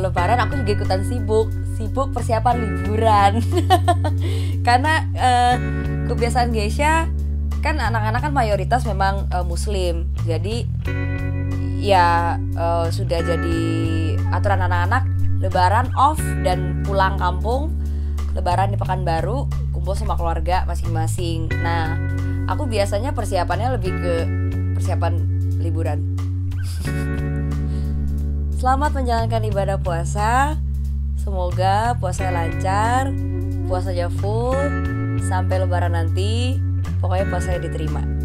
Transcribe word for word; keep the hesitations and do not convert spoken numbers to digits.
Lebaran aku juga ikutan sibuk, sibuk persiapan liburan. Karena uh, kebiasaan Geisha kan anak-anak kan mayoritas memang uh, Muslim, jadi ya uh, sudah jadi aturan anak-anak Lebaran off dan pulang kampung. Lebaran di Pekanbaru kumpul sama keluarga masing-masing. Nah, aku biasanya persiapannya lebih ke persiapan liburan. Selamat menjalankan ibadah puasa. Semoga puasanya lancar, puasanya full sampai Lebaran nanti. Pokoknya puasanya diterima.